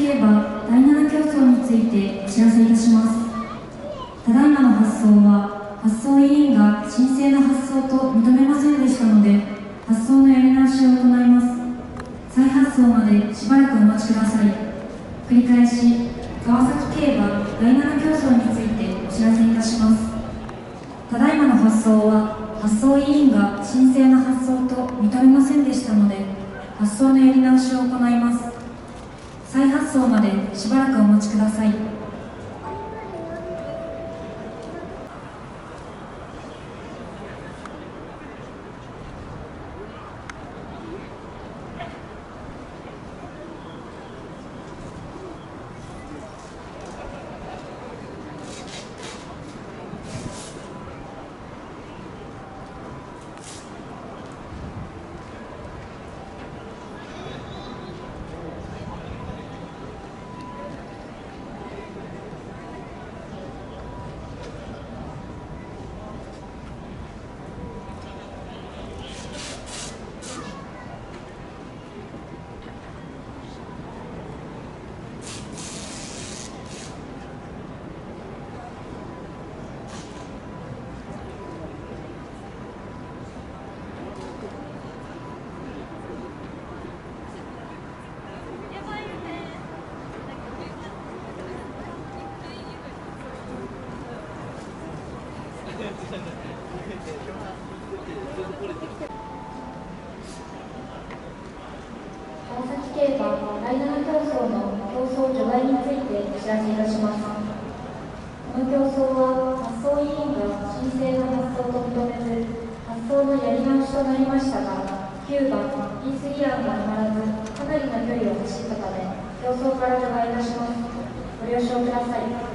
競馬第7競争についてお知らせいたします。ただいまの発送は発送委員が申請の発送と認めませんでしたので、発送のやり直しを行います。再発送までしばらくお待ちください。繰り返し、川崎競馬第7競争についてお知らせいたします。ただいまの発送は発送委員が申請の発送と認めませんでしたので、発送のやり直しを行います。再発送までしばらくお待ちください。川崎競馬第7競争の競争除外についてお知らせいたします。この競争は発送委員が申請の発送と認めず、発送のやり直しとなりましたが、9番インスリアンがはまらず、かなりの距離を走ったため、競争から除外いたします。ご了承ください。